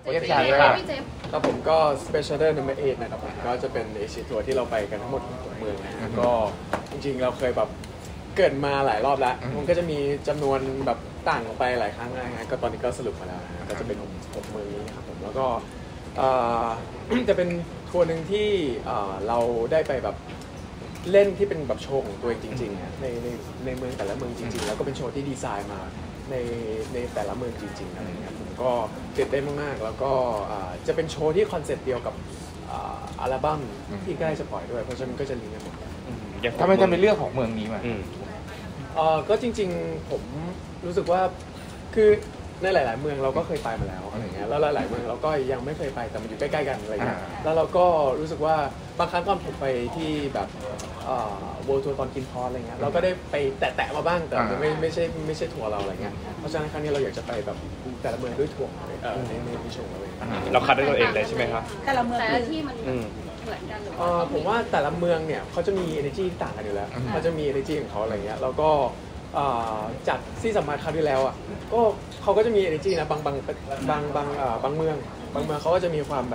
เรียกชาเลยครับผมก็ Special Number 8นะครับผมก็จะเป็นเอเชียทัวร์ที่เราไปกันทั้งหมด6เมืองนะก็จริงๆเราเคยแบบเกิดมาหลายรอบแล้วมันก็จะมีจำนวนแบบต่างออกไปหลายครั้งนะฮะก็ตอนนี้ก็สรุปมาแล้วก็จะเป็น6เมืองนี้ครับผมแล้วก็จะเป็นทัวร์หนึ่งที่เราได้ไปแบบเล่นที่เป็นแบบโชว์ของตัวเองจริงๆในเมืองแต่ละเมืองจริงๆแล้วก็เป็นโชว์ที่ดีไซน์มาในแต่ละเมืองจริงๆอะไรเงี้ยผมก็ตื่นเต้นมากๆแล้วก็จะเป็นโชว์ที่คอนเซ็ปต์เดียวกับอัลบั้มที่ใกล้จะปล่อยด้วยเพราะฉะนั้นก็จะลิงก์กันหมดทำไมจะเป็นเรื่องของเมืองนี้มาก็จริงๆผมรู้สึกว่าคือในหลายๆเมืองเราก็เคยไปมาแล้วอะไรเงี้ยแล้วหลายๆเมืองเราก็ยังไม่เคยไปแต่มันอยู่ใกล้ๆกันอะไรเงี้ยแล้วเราก็รู้สึกว่าบางครั้งตอนผมไปที่แบบเวิลด์ทัวร์ตอนกินพออะไรเงี้ยเราก็ได้ไปแตะๆมาบ้างแต่ไม่ใช่ทัวร์เราอะไรเงี้ยเพราะฉะนั้นครั้งนี้เราอยากจะไปแบบแต่ละเมืองด้วยทัวร์ในโชว์เราเองเราคัดด้วยตัวเองเลยใช่ไหมครับแต่ละเมืองแต่ละที่มันเหมือนกันหรือผมว่าแต่ละเมืองเนี่ยเขาจะมี energy ที่ต่างกันอยู่แล้วเขาจะมี energy ของเขาอะไรเงี้ยแล้วก็จากที่สัมภาษณ์คราวที่แล้วอ่ะก็เขาก็จะมี energy นะบางเมืองเขาก็จะมีความแบบ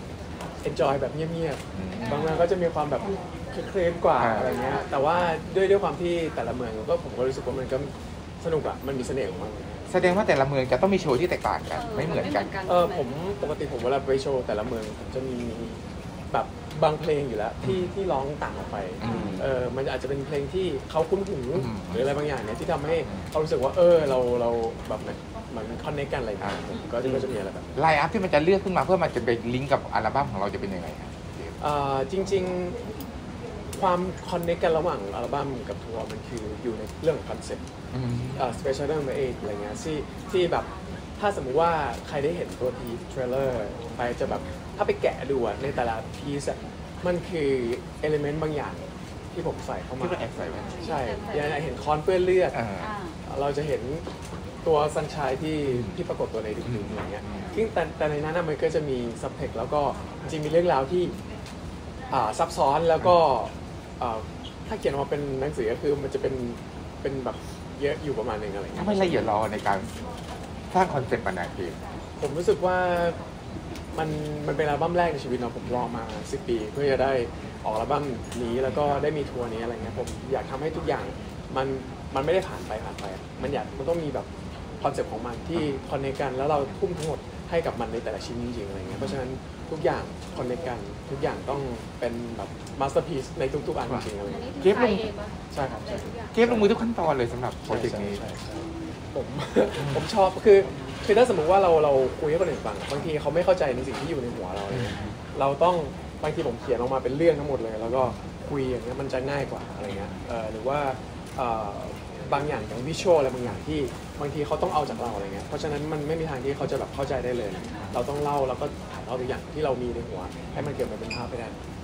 enjoy แบบเงียบๆบางเมืองก็จะมีความแบบเคลิ้มกว่าอะไรเงี้ยแต่ว่าด้วยความที่แต่ละเมืองก็ผมก็รู้สึกว่ามันก็สนุกอ่ะมันมีเสน่ห์ของมันแสดงว่าแต่ละเมืองจะต้องมีโชว์ที่แตกต่างกันไม่เหมือนกันผมปกติผมเวลาไปโชว์แต่ละเมืองผมจะมีแบบบางเพลงอยู่แล้วที่ร้องต่างออกไปมันอาจจะเป็นเพลงที่เขาคุ้นหูหรืออะไรบางอย่างเนี่ยที่ทำให้เขารู้สึกว่าเราแบบมันคอนเนคกันอะไรกันก็จะมีอะไรแบบไลน์อัพที่มันจะเลือกขึ้นมาเพื่อมันจะไปลิงก์กับอัลบั้มของเราจะเป็นยังไงครับจริงๆความคอนเนคกันระหว่างอัลบั้มกับทัวร์มันคืออยู่ในเรื่องของคอนเซ็ปต์Special Number 8อะไรเงี้ยที่แบบถ้าสมมุติว่าใครได้เห็นตัวทีเทรลเลอร์ไปจะแบบถ้าไปแกะดูในแต่ละพีซมันคือเอลิเมนต์บางอย่างที่ผมใส่เข้ามาที่เราแอบใส่ไว้ใช่ยังเห็นคอนเปื้อนเลือดเราจะเห็นตัวซันชัยที่ปรากฏตัวในดึกๆอย่างเงี้ยซึ่งแต่ในนั้นมันก็จะมีซับเทคแล้วก็จริงมีเรื่องราวที่ซับซ้อนแล้วก็ถ้าเขียนออกมาเป็นหนังสือก็คือมันจะเป็นแบบเยอะอยู่ประมาณนึงอะไรเงี้ยทำไมละเอียดรอในการสร้างคอนเซ็ปต์ปัญหาเพลงผมรู้สึกว่ามันเป็นอัลบั้มแรกในชีวิตเนาะผมรอมา10 ปีเพื่อจะได้ออกอัลบั้มนี้แล้วก็ได้มีทัวร์นี้อะไรเงี้ยผมอยากทำให้ทุกอย่างมันไม่ได้ผ่านไปมันต้องมีแบบคอนเซ็ปต์ของมันที่คอนเนคกันแล้วเราทุ่มทั้งหมดให้กับมันในแต่ละชิ้นจริงๆอะไรเงี้ยเพราะฉะนั้นทุกอย่างคอนเนคกันทุกอย่างต้องเป็นแบบมาสเตอร์พีซในทุกๆอันจริงๆอะไรเงี้ยเก็บลงใช่ครับเก็บลงมือทุกขั้นตอนเลยสำหรับโปรเจกต์นี้ผมชอบคือถ้าสมมติว่าเราคุยให้คนอื่นฟังบางทีเขาไม่เข้าใจในสิ่งที่อยู่ในหัวเราต้องบางทีผมเขียนออกมาเป็นเรื่องทั้งหมดเลยแล้วก็คุยอย่างเงี้ยมันจะง่ายกว่าอะไรเงี้ยหรือว่าบางอย่างวิชวลอะไรบางอย่างที่บางทีเขาต้องเอาจากเราอะไรเงี้ยเพราะฉะนั้นมันไม่มีทางที่เขาจะแบบเข้าใจได้เลยเราต้องเล่าแล้วก็ถ่ายทอดตัวอย่างที่เรามีในหัวให้มันเกิดมาเป็นภาพไปได้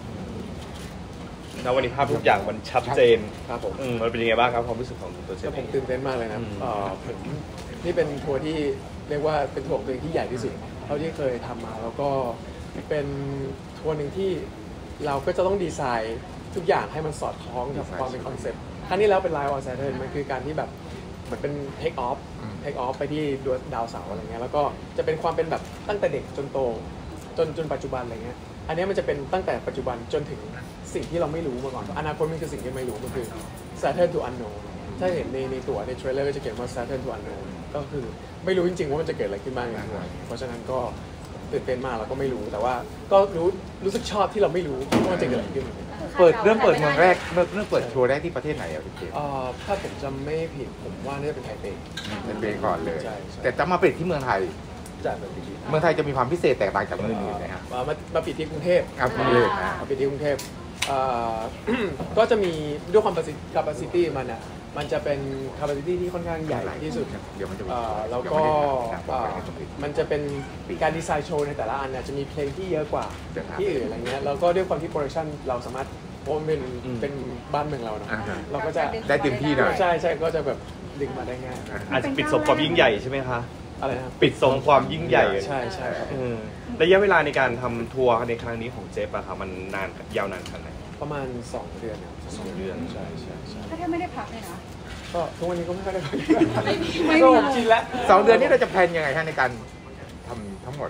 แล้ววันนี้ภาพทุกอย่างมันชัดเจนครับผมมันเป็นยังไงบ้างครับความรู้สึกของตัวเจมผมตื่นเต้นมากเลยนะผมนี่เป็นทัวร์ที่เรียกว่าเป็นทัวร์ตัวเองที่ใหญ่ที่สุดเท่าที่เคยทำมาแล้วก็เป็นทัวร์หนึ่งที่เราก็จะต้องดีไซน์ทุกอย่างให้มันสอดคล้องกับความเป็นคอนเซ็ปต์ครั้งนี้แล้วเป็น Live on Saturn มันคือการที่แบบเหมือนเป็น take off ไปที่ดาวเสาร์อะไรเงี้ยแล้วก็จะเป็นความเป็นแบบตั้งแต่เด็กจนโตจนปัจจุบันอะไรเงี้ยอันนี้มันจะเป็นตั้งแต่ปัจจุบันจนถึงสิ่งที่เราไม่รู้มาก่อนอนาคตมันคือสิ่งที่ไม่รู้ก็คือ Saturn to Unknown ถ้าเห็นในตัวในเทรลเลอร์ก็จะเขียนว่า Saturn to Unknown ก็คือไม่รู้จริงๆว่ามันจะเกิดอะไรขึ้นบ้างในทัวร์เพราะฉะนั้นก็ตื่นเต้นมากแล้วก็ไม่รู้แต่ว่าก็รู้สึกชอบที่เราไม่รู้ว่ามันจะเกิดอะไรขึ้นเริ่มเปิดเมืองแรกเริ่มเปิดโชว์แรกที่ประเทศไหนอ่ะพี่เจมถ้าผมจำไม่ผิดผมว่าน่าจะเป็นไทเปก่อนเลยแต่จะมาปิดที่เมืองไทยเมืองไทยจะมีความพิเศษแตกต่างจากเมืองอื่นนะครับมาปิดที่กรุงเทพครับมาปิดที่กรุงเทพก็จะมีด้วยความ capacity มันจะเป็น capacity ที่ค่อนข้างใหญ่ที่สุดแล้วก็มันจะเป็นการดีไซน์โชว์ในแต่ละอันเนี่ยจะมีเพลงที่เยอะกว่าที่อื่นอะไรเงี้ยแล้วก็ด้วยความที่โปรดักชันเราสามารถเพราะมันเป็นบ้านเมืองเราเนาะเราก็จะได้เต็มที่หน่อยใช่ก็จะแบบดึงมาได้ง่ายอาจจะปิดสมความยิ่งใหญ่ใช่ไหมคะอะไรนะปิดสมความยิ่งใหญ่ใช่ครับระยะเวลาในการทำทัวร์ในครั้งนี้ของเจฟอะครับมันนานยาวนานขนาดไหนประมาณ2 เดือน2 เดือนใช่ถ้าไม่ได้พักเลยนะก็ทุกวันนี้ก็ไม่ค่อยได้พักไม่ก็ชินแล้ว 2 เดือนนี้เราจะแพลนยังไงในการทำทั้งหมด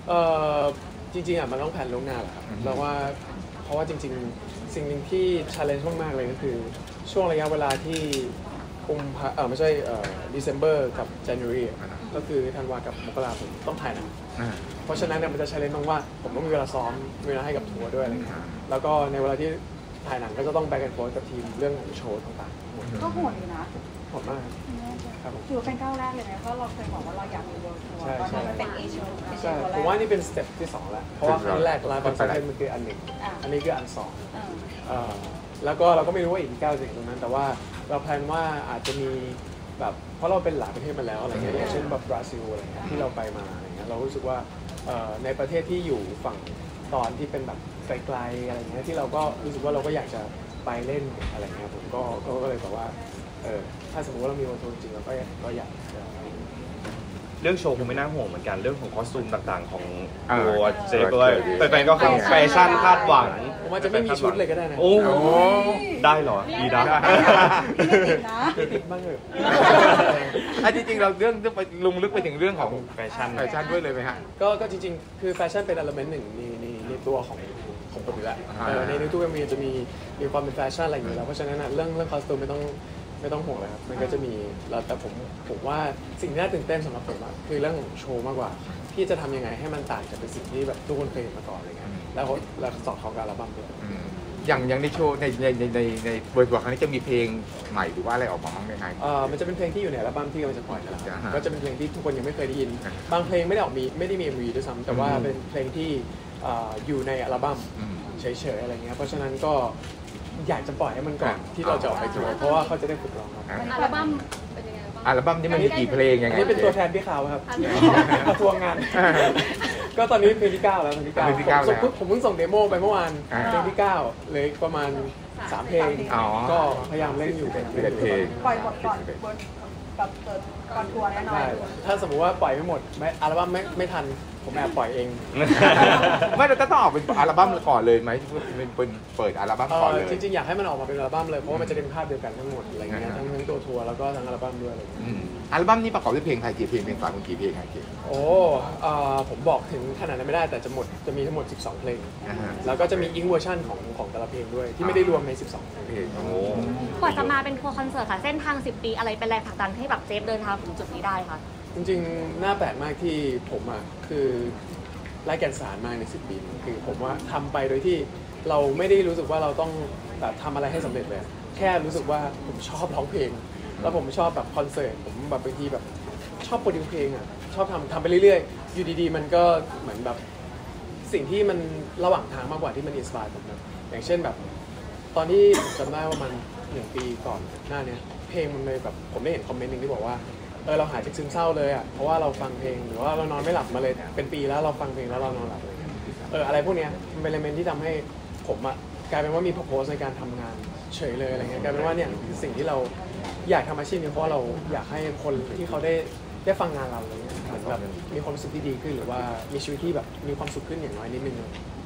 เออจริงๆอ่ะมันต้องแผนล่วงหน้าแหละครับแล้วว่าเพราะว่าจริงๆสิ่งหนึ่งที่ challenge มากๆเลยก็คือช่วงระยะเวลาที่ไม่ใช่December กับ January ก็คือธันวากับมกราผมต้องถ่ายหนังเพราะฉะนั้นเนี่ยมันจะ challenge มากว่าผมต้องมีเวลาซ้อมมีเวลาให้กับทัวร์ด้วยอะไรเงี้ยแล้วก็ในเวลาที่ถ่ายหนังก็จะต้อง back and forth กับทีมเรื่องของโชว์ต่างๆก็โหดอยู่นะโหดมากครับผมถือว่าเป็นก้าวแรกเลยไหมเพราะเราเคยบอกว่าเราอยากมีเวิร์ลทัวร์ตอนนั้นมันเป็นเอเชียใช่ตัวแรผมกว่านี่เป็นสเต็ปที่2แล้วเพราะว่าครั้งแรกลาบอนเซนมันคืออันหนึ่งอ่าอันนี้คืออันสอง แล้วก็เราก็ไม่รู้ว่าอีก9จะถึงตรงนั้นแต่ว่าเราแพลนว่าอาจจะมีแบบเพราะเราเป็นหลายประเทศมาแล้วอะไรเงี้ยอย่างเช่นแบบบราซิลอะไรเงี้ยที่เราไปมาอะไรเงี้ยเรารู้สึกว่าในประเทศที่อยู่ฝั่งตอนที่เป็นแบบไกลๆอะไรเงี้ยที่เราก็รู้สึกว่าเราก็อยากจะไปเล่นอะไรเงี้ยผมก็เลยแบบว่าถ้าสมมติว่าเรามีโอโทจริงเราก็อยากจะเรื่องโชว์คงไม่น่าห่วงเหมือนกันเรื่องของคอสตูมต่างๆของตัวเจฟด้วยแฟนๆก็คงแฟชั่นคาดหวังผมอาจจะไม่มีชุดเลยก็ได้นะโอ้ได้เหรอดีนะไม่ติดนะติดบ้างเถอะจริงๆเราเรื่องไปลงลึกไปถึงเรื่องของแฟชั่นด้วยเลยไหมฮะก็จริงๆคือแฟชั่นเป็น element หนึ่งในตัวของผมอยู่แล้วในตู้มีจะมีความเป็นแฟชั่นอะไรอยู่แล้วเพราะฉะนั้นเรื่องคอสตูมไม่ต้องห่วงเลยครับมันก็จะมีแล้วแต่ผมว่าสิ่งที่น่าตื่นเต้นสำหรับผมคือเรื่องของโชว์มากกว่าที่จะทำยังไงให้มันต่างจากเป็นสิ่งที่แบบทุกคนเคยเห็นมาก่อนอะไรเงี้ยแล้วสอดคล้องกับอัลบั้มด้วยอย่างในโชว์ในเวอร์ชันครั้งนี้จะมีเพลงใหม่หรือว่าอะไรออกมาบ้างไหมครับมันจะเป็นเพลงที่อยู่ในอัลบั้มที่กำลังจะปล่อยนั่นแหละครับอ่าฮะก็จะเป็นเพลงที่ทุกคนยังไม่เคยได้ยินบางเพลงไม่ได้มี MV ด้วยซ้ำแต่ว่าเป็นเพลงที่อยู่ในอัลบั้มเฉยๆอะไรเงี้ยเพราะฉะนั้นก็อยากจะปล่อยให้มันก่อนที่เราจะออกไปทัวร์เพราะว่าเขาจะได้ฝึกร้องครับอัลบั้มเป็นยังไงบ้างอัลบั้มนี้มันมีกี่เพลงยังอัไงนนี้เป็นตัวแทนพี่ขาวครับมาทัวร์งาน ก็ตอนนี้เพลงที่ 9 แล้วเพลงที่เพลงที่เก้าแล้วผมเพิ่งส่งเดโมไปเมื่อวานเพลงที่ 9เลยประมาณ3 เพลงอ๋อก็พยายามเล่นอยู่เพลงปล่อยหมดก่อนกับเปิดก่อนทัวร์แน่นอนใช่ถ้าสมมุติว่าปล่อยไม่หมดอัลบั้มไม่ทันผมแอบปล่อยเองไม่เราต้องออกเป็นอัลบั้มก่อนเลยไหมเป็นเปิดอัลบั้มก่อนเลยจริงๆอยากให้มันออกมาเป็นอัลบั้มเลยเพราะว่ามันจะเป็นภาพเดียวกันทั้งหมดอะไรเงี้ยทั้งตัวทัวร์แล้วก็ทั้งอัลบั้มด้วยอะไรเงี้ยอัลบั้มนี้ประกอบด้วยเพลงไทยกี่เพลงเพลงสากลกี่เพลงครับโอ้ผมบอกถึงขนาดนั้นไม่ได้แต่จะมีทั้งหมด12 เพลงอ่าฮะแล้วก็จะมีอิงเวอร์ชันของแต่ละเพลงด้วยที่ไม่ได้รวมใน12 เพลงเพลงโอ้กว่าจะมาเป็นทัวร์คอนเสิร์ตค่ะ เส้นทาง 10 ปีอะไรเป็นแรงผลักดันให้แบบเจฟเดินทางถึงจุดนี้ได้คะจริงๆน่าแปลกมากที่ผมคือไร้แก่นสารมากใน10 ปีนี้คือผมว่าทำไปโดยที่เราไม่ได้รู้สึกว่าเราต้องแบบทำอะไรให้สำเร็จเลยแค่รู้สึกว่าผมชอบร้องเพลงแล้วผมชอบแบบคอนเสิร์ตผมแบบบางทีแบบชอบโปรดิวเพลงอ่ะชอบทำไปเรื่อยๆอยู่ดีๆมันก็เหมือนแบบสิ่งที่มันระหว่างทางมากกว่าที่มันอินสปายผมนะอย่างเช่นแบบตอนที่ผมจำได้ว่ามัน1 ปีก่อนหน้าเนี้ยเพลงมันเลยแบบผมได้เห็นคอมเมนต์หนึ่งที่บอกว่าเราหายจากซึมเศร้าเลยอ่ะเพราะว่าเราฟังเพลงหรือว่าเรานอนไม่หลับมาเลยเป็นปีแล้วเราฟังเพลงแล้วเรานอนหลับอะไรเงี้ยอะไรพวกเนี้ยมันเป็น element ที่ทำให้ผมอ่ะกลายเป็นว่ามี purpose ในการทำงานเฉยเลยอะไรเงี้ยกลายเป็นว่าเนี่ยคือสิ่งที่เราอยากทำอาชีพนี้เพราะเราอยากให้คนที่เขาได้ฟังงานเราอะไรเงี้ยเหมือนแบบมีความรู้สึกที่ดีขึ้นหรือว่ามีชีวิตที่แบบมีความสุขขึ้นอย่างน้อยนิดนึง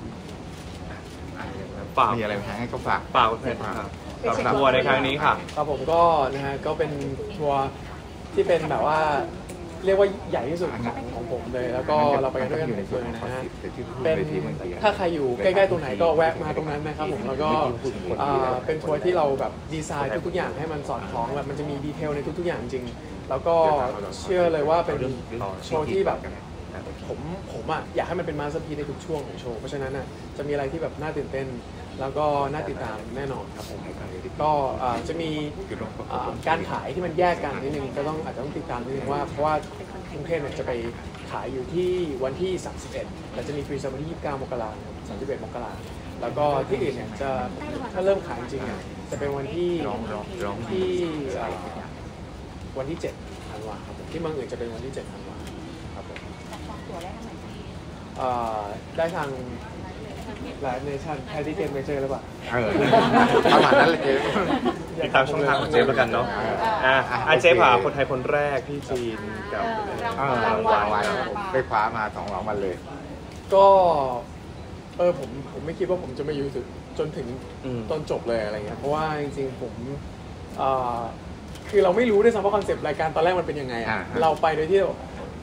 ฝากมีอะไรให้เขาฝากเปล่าเพื่อนครับกับทัวร์ในครั้งนี้ค่ะครับผมก็นะฮะก็เป็นทัวร์ที่เป็นแบบว่าเรียกว่าใหญ่ที่สุดของผมเลย แล้วก็เราไปกันด้วยกันหมดเลยนะฮะเป็นถ้าใครอยู่ใกล้ๆตรงไหนก็แวะมาตรงนั้นนะครับผมแล้วก็เป็นทัวร์ที่เราแบบดีไซน์ทุกๆอย่างให้มันสอดคล้องแบบมันจะมีดีเทลในทุกๆอย่างจริงแล้วก็เชื่อเลยว่าเป็นโชว์ที่แบบผมอ่ะอยากให้มันเป็นมาสเตอร์พีซในทุกช่วงของโชว์เพราะฉะนั้นอ่ะจะมีอะไรที่แบบน่าตื่นเต้นแล้วก็น่าติดตามแน่นอนครับผมก็จะมีการขายที่มันแยกกันนิดนึงก็อาจจะต้องติดตามนิดนึงว่าเพราะว่ากรุงเทพเนี่ยจะไปขายอยู่ที่วันที่ 31แล้วจะมีฟรีเซลวันที่ 29 มกราคม 31 มกราคมแล้วก็ที่อื่นเนี่ยจะถ้าเริ่มขายจริงๆเนี่ยจะเป็นวันที่วันที่ 7 ธันวาคมครับผมที่เมืองอื่นจะเป็นวันที่ 7 ธันวาคมครับผมจองตั๋วได้ทางไหนได้ทางหลายเนชั่นไทยที่เกมเมเจอร์หรือเปล่าประมาณนั้นเลยเจ๊ติดตามช่องทางของเจฟแล้วกันเนาะเจฟค่ะคนไทยคนแรกที่จีนกับรางวัลไปคว้ามา2 รางวัลเลยก็ผมไม่คิดว่าผมจะมาอยู่จนถึงตอนจบเลยอะไรเงี้ยเพราะว่าจริงๆผมคือเราไม่รู้ด้วยซ้ำว่าคอนเซปต์รายการตอนแรกมันเป็นยังไงอะเราไปโดยที่ผ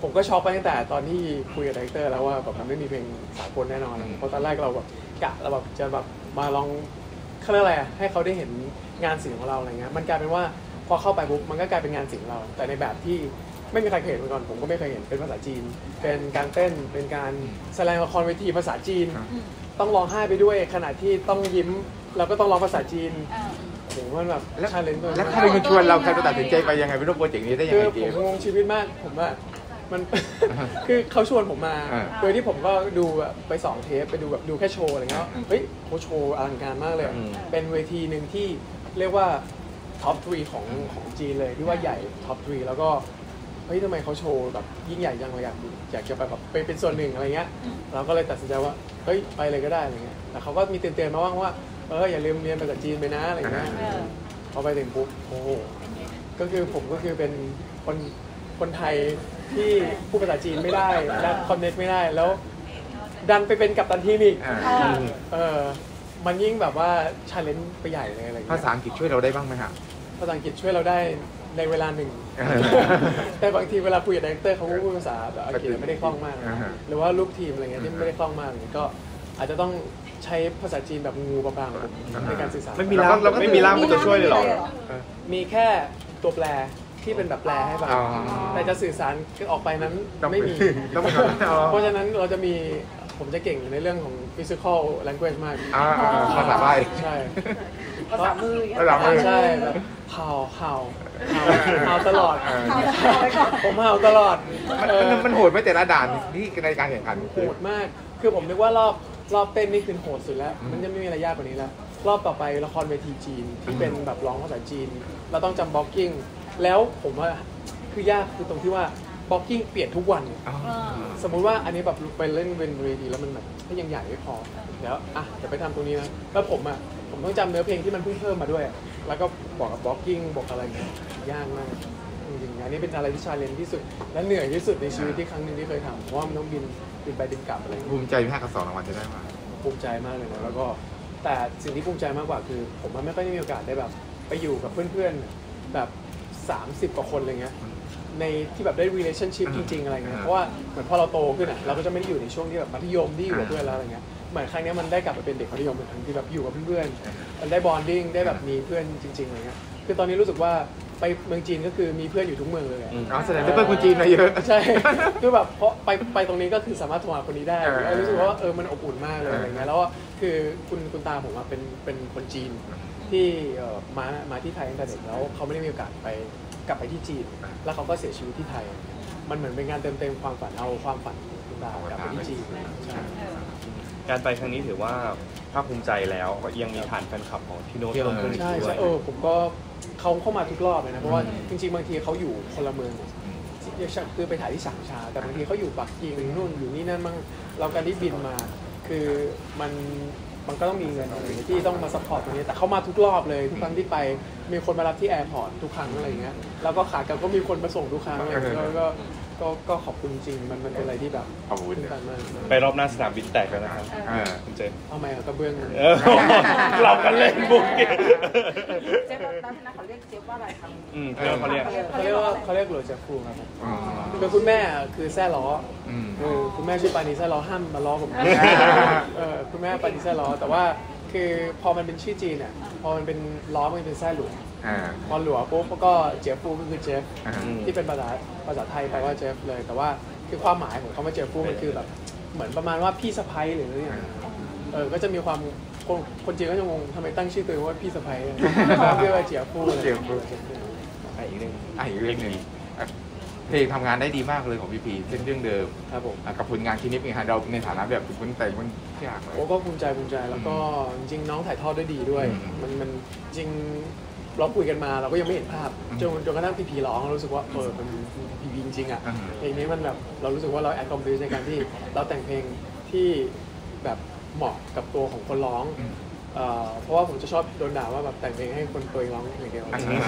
ผมก็ช็อกไปตั้งแต่ตอนที่คุยกับไดเรคเตอร์แล้วว่าแบบมันไม่มีเพลงสากลแน่นอนเพราะตอนแรกเราแบบกะเราแบบจะแบบมาลองเขาเรียกอะไรให้เขาได้เห็นงานศิลป์ของเราอะไรเงี้ยมันกลายเป็นว่าพอเข้าไปปุ๊บมันก็กลายเป็นงานศิลป์เราแต่ในแบบที่ไม่มีใครเคยเห็นมาก่อนผมก็ไม่เคยเห็นเป็นภาษาจีนเป็นการเต้นเป็นการแสดงละครเวทีภาษาจีนต้องร้องไห้ไปด้วยขณะที่ต้องยิ้มแล้วก็ต้องร้องภาษาจีนโอ้โหมันแบบชาเลนจ์ตัวแล้วใครเป็นคนชวนเราใครจะตัดสินใจไปยังไงเป็นโปรเจกต์นี้ได้ยังคืไงอเจผมมส์งงชีวิตมากผมว่ามัน คือเขาชวนผมมา โดยที่ผมก็ดูแบบไป2 เทปไปดูแบบดูแค่โชว์อะไรเงี้ยเฮ้ยเขาโชว์อลังการมากเลยเป็นเวทีหนึ่งที่เรียกว่าท็อป 3ของจีนเลยที่ว่าใหญ่ท็อป 3แล้วก็เฮ้ยทำไมเขาโชว์แบบยิ่งใหญ่จังเลยอยากจะไปแบบไปเป็นส่วนหนึ่งอะไรเงี้ยเราก็เลยตัดสินใจว่าเฮ้ยไปเลยก็ได้อะไรเงี้ยแต่เขาก็มีเตือนๆมาว่าอย่าลืมเรียนภาษาจีนไปนะอะไรเงี้ยพอไปถึงปุ๊บโอ้โหก็คือผมก็คือเป็นคนไทยที่พูดภาษาจีนไม่ได้และคอนเนคไม่ได้แล้วดันไปเป็นกัปตันทีมอีกมันยิ่งแบบว่าชาเลนจ์ไปใหญ่เลยอะไรเงี้ยภาษาอังกฤษช่วยเราได้บ้างไหมฮะภาษาอังกฤษช่วยเราได้ในเวลาหนึ่ง แต่บางทีเวลาคุยกับไดเรคเตอร์เขาก็พูดภาษาแบบอังกฤษไม่ได้คล่องมากหรือว่าลูกทีมอะไรเงี้ยที่ไม่ได้คล่องมากก็อาจจะต้องใช้ภาษาจีนแบบงูบางๆในการสื่อสารไม่มีร่ามจะช่วยเลยเหรอมีแค่ตัวแปรที่เป็นแบบแปลให้ฟังแต่จะสื่อสารออกไปนั้นไม่มี เพราะฉะนั้นเราจะมีผมจะเก่งในเรื่องของ physical language มากภาษาใบ้ใช่ภาษามือภาษามือใช่แบบเห่าตลอดผมเห่าตลอดมันโหดไม่แต่ละด่านที่ในการแข่งขันโหดมากคือผมนึกว่ารอบเต้นนี่คือโหดสุดแล้วมันจะไม่มีอะไรยากกว่านี้แล้วรอบต่อไปละครเวทีจีนที่เป็นแบบร้องภาษาจีนเราต้องจำบล็อกกิ้งแล้วผมว่าคือยากคือตรงที่ว่าบล็อกกิ้งเปลี่ยนทุกวันสมมุติว่าอันนี้แบบไปเล่นเวทีแล้วมันแบบยังใหญ่ไม่พอเดี๋ยวไปทำตรงนี้นะแล้วผมต้องจำเนื้อเพลงที่มันเพิ่งเพิ่มมาด้วยแล้วก็บอกกับบล็อกกิ้งบอกอะไรเงี้ยยากมากจริงๆอันนี้เป็นอะไรที่ชาเลนจ์ที่สุดและเหนื่อยที่สุดในชีวิตที่ครั้งหนึ่งที่เคยทำเพราะว่ามันต้องบินไปบินกลับอะไรภูมิใจแค่กับ2 รางวัลจะได้มาภูมิใจมากเลยนะแล้วก็แต่สิ่งที่ภูมิใจมากกว่าคือผมไม่ค่อยได้มีโอกาสได้แบบไปอยู่กับเพื่อนๆแบบ30 กว่าคนอะไรเงี้ยในที่แบบได้ relationship จริงๆอะไรเงี้ยเพราะว่าเหมือนพอเราโตขึ้นเราก็จะไม่ได้อยู่ในช่วงที่แบบมัธยมที่อยู่กับเพื่อนแล้วอะไรเงี้ยเหมือนครั้งนี้มันได้กลับไปเป็นเด็กมัธยมเป็นครั้งที่แบบอยู่กับเพื่อนๆมันได้ bonding ได้แบบมีเพื่อนจริงๆอะไรเงี้ยคือตอนนี้รู้สึกว่าไปเมืองจีนก็คือมีเพื่อนอยู่ทุกเมืองเลยแสดงว่าเพื่อนคนจีนมาเยอะใช่คือแบบเพราะไปตรงนี้ก็คือสามารถโทรหาคนนี้ได้รู้สึกว่ามันอบอุ่นมากเลยอะไรเงี้ยแล้วคือคุณตาผมเป็นคนจีนที่มาที่ไทยตั้งแต่เด็กแล้วเขาไม่ได้มีโอกาสกลับไปที่จีนแล้วเขาก็เสียชีวิตที่ไทยมันเหมือนเป็นงานเต็มความฝันเอาความฝันของคุณตากลับไปที่จีนใช่การไปครั้งนี้ถือว่าภาคภูมิใจแล้วยังมีฐานแฟนคลับของพี่โน้ตเพิ่มขึ้นอีกใช่ด้วใช่ยผมก็เขาเข้ามาทุกรอบเลยนะเพราะว่าจริงๆบางทีเขาอยู่คนละเมืองคือไปถ่ายที่ฉางชาแต่บางทีเขาอยู่ปักกิ่งนู่นอยู่นี่นั่นบ้างเราการที่บินมาคือมันก็ต้องมีเงินอะไรที่ต้องมาซัพพอร์ตตรงนี้แต่เขามาทุกรอบเลยทุกครั้งที่ไปมีคนมารับที่แอร์พอร์ตทุกครั้งอะไรเงี้ยแล้วก็ขากลับก็มีคนมาส่งทุกครั้งอะไรแล้วก็ขอบคุณจริงมันเป็นอะไรที่แบบตื่นตันมากไปรอบหน้าสนามบินแตกแล้วนะครับคุณเจมส์เอาไหมกระเบื้องเรากันเล่นบุกเจ๊ตอนนั้นเขาเรียกเจ๊ว่าอะไรครับเขาเรียกเขาเรียกหลวงเจ้าครูครับคือคุณแม่คือแซ่ล้อคุณแม่ชื่อปานีแซ่ล้อห้ามมาล้อผมคุณแม่ปานีแซ่ล้อแต่ว่าคือพอมันเป็นชื่อจีนพอมันเป็นล้อมันเป็นแซ่หลวงพอหลวงปุ๊บก็เจียฟูก็คือเจฟที่เป็นภาษาไทยแปลว่าเจฟเลยแต่ว่าคือความหมายของคำว่าเจียฟูมันคือแบบเหมือนประมาณว่าพี่สะใภ้หรืออะไรอย่างเงี้ยก็จะมีความคนจีนก็จะงงทำไมตั้งชื่อตัวเองว่าพี่สะใภ้เรียกว่าเจียฟูอีกเรื่องนึงเพลงทำงานได้ดีมากเลยของพี่พีเช่นเรื่องเดิมครับผมกับผลงานที่นิดนึงฮะเราในฐานะแบบคนแต่งมันยากเลยก็ภูมิใจแล้วก็จริงน้องถ่ายทอดได้ดีด้วยมันจริงเราคุยกันมาเราก็ยังไม่เห็นภาพจนกระทั่งพีร้องรู้สึกว่ามันพีจริงอ่ะเพลงนี้มันแบบเรารู้สึกว่าเราแอคคอมพลีทในการที่เราแต่งเพลงที่แบบเหมาะกับตัวของคนร้องเพราะว่าผมจะชอบโดนด่าว่าแบบแต่งเพลงให้คนตัวเองร้องอย่างเดียว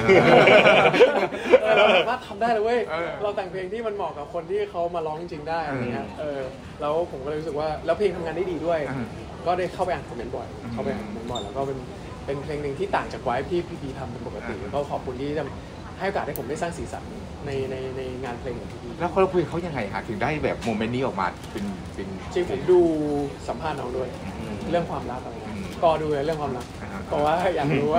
เราสามารถทำได้เลยเว้ยเราแต่งเพลงที่มันเหมาะกับคนที่เขามาร้องจริงๆได้อะไรเงี้ยแล้วผมก็เลยรู้สึกว่าแล้วเพลงทำงานได้ดีด้วยก็ได้เข้าไปอ่านคอมเมนต์บ่อยแล้วก็เป็นเพลงหนึ่งที่ต่างจากไวฟ์ที่พี่ทำเป็นปกติก็ขอบคุณที่ให้โอกาสให้ผมได้สร้างสีสันในงานเพลงของพี่แล้วเราคุยกับเขายังไงฮะถึงได้แบบโมเมนต์นี้ออกมาเป็นจริงผมดูสัมภาษณ์น้องด้วย เรื่องความรักอะไรเงี้ยก็ดูเรื่องความรักเพราะว่าอยากรู้ว่า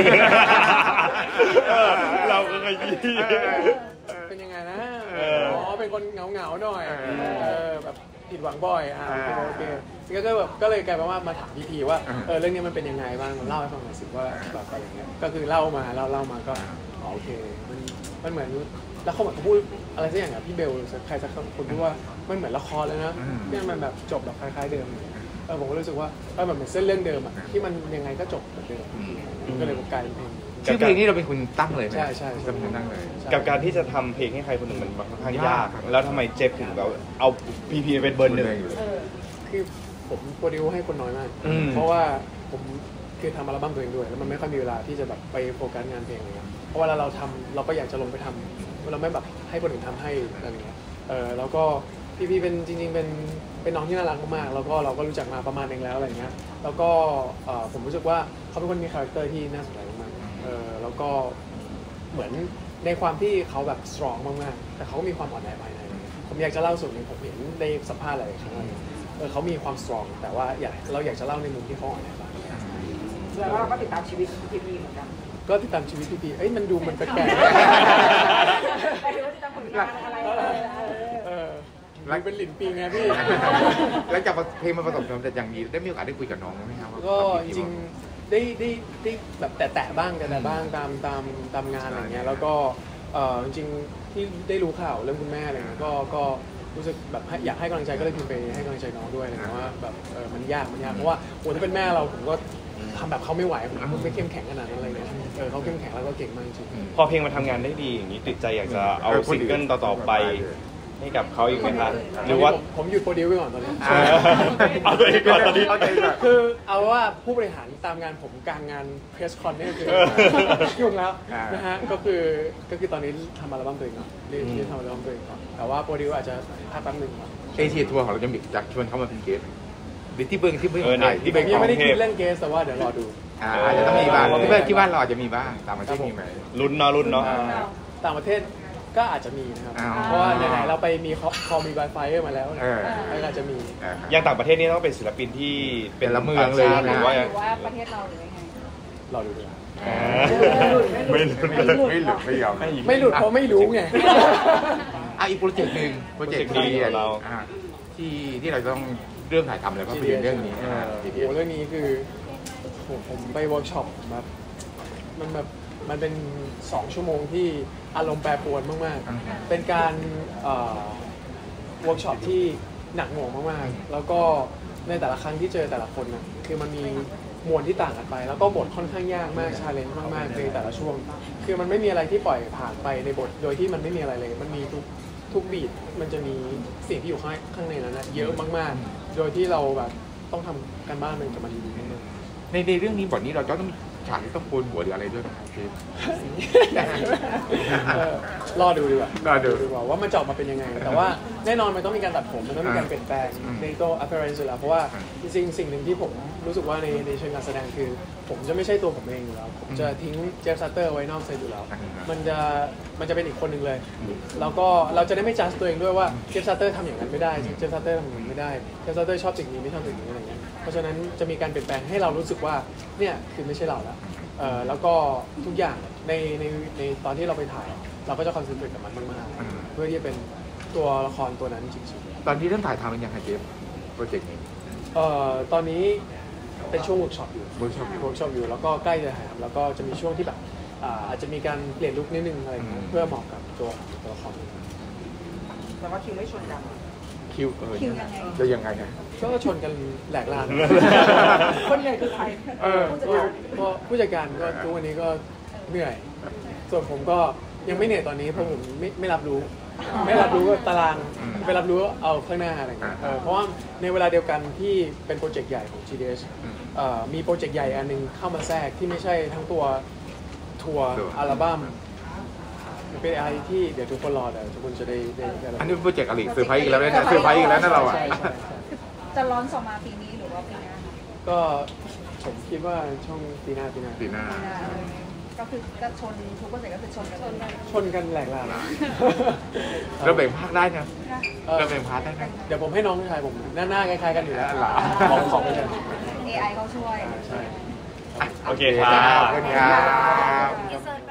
เราก็ขยี้เป็นยังไงนะเป็นคนเหงาหน่อยแบบผิดหวังบ่อยโอเคก็แบบก็เลยกลายเป็นว่ามาถามพี่พีว่าเรื่องนี้มันเป็นยังไงบ้างเล่าให้ฟังหน่อยสิว่าแบบอะไรเงี้ยก็คือเล่ามาก็โอเคมันเหมือนแล้วเขาเหมือนเขาพูดอะไรสักอย่างกับพี่เบลใครสักคนพูดว่ามันเหมือนละครเลยนะที่มันแบบจบแบบคล้ายๆเดิมผมก็รู้สึกว่าแบบเหมือนเส้นเรื่องเดิมที่มันยังไงก็จบเหมือนเดิมก็เลยกลายเป็นเพลงชื่อเพลงนี้เราเป็นคนตั้งเลยไหมใช่เป็นคนตั้งเลยกับการที่จะทำเพลงให้ใครคนหนึ่งมันค่อนข้างยาก แล้วทำไมเจฟถึงแบบเอาพีพีเป็นเบอร์หนึ่งคือผมโปรดิวให้คนน้อยมาก เพราะว่าผมคือทำอัลบั้มตัวเองด้วยแล้วมันไม่ค่อยมีเวลาที่จะแบบไปโฟกัสงานเพลงอะไรเงี้ยเพราะเวลาเราทำเราก็อยากจะลงไปทำเราไม่แบบให้คนอื่นทำให้อะไรเงี้ยแล้วก็พีเป็นจริงๆเป็นน้องที่น่ารักมากๆแล้วก็เราก็รู้จักมาประมาณนึงแล้วอะไรเงี้ยแล้วก็ผมรู้สึกว่าเขาเป็นคนมีคาแรคเตอร์ที่น่าสนใจมากๆแล้วก็เหมือนในความที่เขาแบบสตรองมากๆแต่เขาก็มีความอ่อนแอภายในผมอยากจะเล่าส่วนหนึ่งผมเห็นในสัมภาษณ์หลายครั้งเขามีความสตรองแต่ว่าเราอยากจะเล่าในมุมที่เขาอ่อนแอบ้างแล้วเราก็ติดตามชีวิตพี่พีเหมือนกันก็ติดตามชีวิตพี่มันดูมันแปลกไปดูว่าติดตามผลงานอะไรมันเป็นหลินปีไงพี่แล้วจากเพลงมันประสบความสำเร็จอย่างนี้ได้มีโอกาสได้คุยกับน้องไหมครับก็จริงๆได้แบบแตะบ้างตามงานอะไรเงี้ยแล้วก็จริงๆที่ได้รู้ข่าวเรื่องคุณแม่อะไรเงี้ยก็รู้สึกแบบอยากให้กำลังใจก็เลยพิมพ์ไปให้กำลังใจน้องด้วยอะไรเงี้ยว่าแบบมันยากเพราะว่าถ้าเป็นแม่เราผมก็ทำแบบเขาไม่ไหวผมไม่เข้มแข็งขนาดนั้นอะไรเงี้ยเขาเข้มแข็งแล้วก็เก่งมากจริงพอเพลงมันทำงานได้ดีอย่างนี้ติดใจอยากจะเอาซิงเกิลต่อๆไปให้กับเขาอีกไหมคะหรือว่าผมหยุดโปรดิวไปก่อนตอนนี้เอาตัวเองก่อนตอนนี้คือเอาว่าผู้บริหารตามงานผมกลางงานเพรสคอนนี่คือยุ่งแล้วนะฮะก็คือตอนนี้ทำอัลบั้มตัวเองก่อนเรียนทำอัลบั้มตัวเองก่อนแต่ว่าโปรดิวอาจจะพักแป๊บนึงก่อนเอเชียทัวร์ของเราจะมีจากชวนเขามาเป็นเกสหรือที่เบิ้งไทยผมยังไม่ได้คิดเล่นเกสแต่ว่าเดี๋ยวรอดูอาจจะต้องมีบ้างที่บ้านเราอาจจะมีบ้างตามประเทศมีไหมลุ้นเนาะต่างประเทศก็อาจจะมีนะครับเพราะว่าไหนๆเราไปมีคอมี Wi-Fi มาแล้วอาจจะมีอย่างต่างประเทศนี่ต้องเป็นศิลปินที่เป็นละเมืองเลยหรือว่าหรือว่าประเทศเราหรือยังไงรอดูด้วยไม่หลุดไม่ยอมไม่หลุดเพราะไม่รู้ไงอีกโปรเจกต์หนึ่งโปรเจกต์ที่เราต้องเริ่มถ่ายทำแล้วก็เป็นเรื่องนี้เรื่องนี้คือผมไปเวิร์กช็อปแบบมันเป็น2 ชั่วโมงที่อารมณ์แปรปรวนมากๆเป็นการเวิร์กช็อปที่หนักหน่วงมากๆแล้วก็ในแต่ละครั้งที่เจอแต่ละคนนะคือมันมีมวลที่ต่างกันไปแล้วก็บทค่อนข้างยากมากชาเลนจ์มากๆในแต่ละช่วงคือมันไม่มีอะไรที่ปล่อยผ่านไปในบทโดยที่มันไม่มีอะไรเลยมันมีทุกบีทมันจะมีสิ่งที่อยู่ข้างในนั้นนะเยอะมากๆโดยที่เราแบบต้องทำกันบ้านมันกับมันดีมากในเรื่องนี้บทนี้เราต้องฉากที่ต้องโกนหัวหรืออะไรด้วยครับรอดูดีกว่ารอดูดีกว่าว่ามันจะออกมาเป็นยังไง แต่ว่าแน่นอนมันต้องมีการตัดผมมันต้องมีการเปลี่ยนแปลงในตัว appearance อยู่แล้วเพราะว่าจริงๆสิ่งหนึ่งที่ผมรู้สึกว่าในเชิงการแสดงคือผมจะไม่ใช่ตัวผมเองอยู่แล้วผมจะทิ้งเจฟซัตเตอร์ไว้นอกเซตอยู่แล้วมันจะเป็นอีกคนหนึ่งเลยแล้วก็เราจะได้ไม่จัดตัวเองด้วยว่าเจฟซัตเตอร์ทำอย่างนั้นไม่ได้เจฟซัตเตอร์ทำอย่างนั้นไม่ได้เจฟซัตเตอร์ชอบสิ่งนี้ไม่ชอบสิ่งนี้อะไรเงี้ยเพราะฉะนั้นจะมีการเปลี่ยนแปลงให้เรารู้สึกว่าเนี่ยคือไม่ใช่เราแล้วแล้วก็ทุกอย่างในตอนที่เราไปถ่ายเราก็จะคอนเซนเทรตกับมันมากๆเพื่อที่จะเป็นตัวละครตัวนั้นจริงๆตอนที่เริ่มถ่ายทำเป็นยังไงเจฟโปรเจกต์นี้ตอนนี้เป็นช่วงเวิร์กช็อปอยู่แล้วก็ใกล้จะถ่ายทำแล้วก็จะมีช่วงที่แบบอาจจะมีการเปลี่ยนลุคนิดนึงอะไรอย่างเงี้ยเพื่อเหมาะกับตัวละครแต่ว่าคิวไม่ชนกันคิวคิวยังไงจะยังไงฮะก็ชนกันแหลกลานคนใหญ่คือใครผู้จัดการก็ทุกวันนี้ก็เหนื่อยส่วนผมก็ยังไม่เหนื่อยตอนนี้เพราะผมไม่รับรู้ตารางไปรับรู้เอาข้างหน้าอะไรเงี้ยเพราะว่าในเวลาเดียวกันที่เป็นโปรเจกต์ใหญ่ของ GDS มีโปรเจกต์ใหญ่อันนึงเข้ามาแทรกที่ไม่ใช่ทั้งตัวทัวร์อัลบั้มมันเป็นอะไรที่เดี๋ยวทุกคนรอเดี๋ยวทุกคนจะได้อันนี้โปรเจกต์อะไรเซอร์ไพรส์อีกแล้วเนี่ยเซอร์ไพรส์อีกแล้วนะเราอ่ะจะร้อนสองมาปีนี้หรือว่าปีหน้าก็ผมคิดว่าช่วงปีหน้าก็คือจะชนทุกคอนเสิร์ตก็คือชนกันเลยชนกันแหลกลาเราแบ่งภาคได้นะเออเราแบ่งพาร์ทได้ไหมเดี๋ยวผมให้น้องชายผมหน้าคล้ายๆกันอยู่แล้วเหรอของกัน AI เขาช่วยใช่โอเคคครัรับ บขอบคุณครับอินเสิร์ต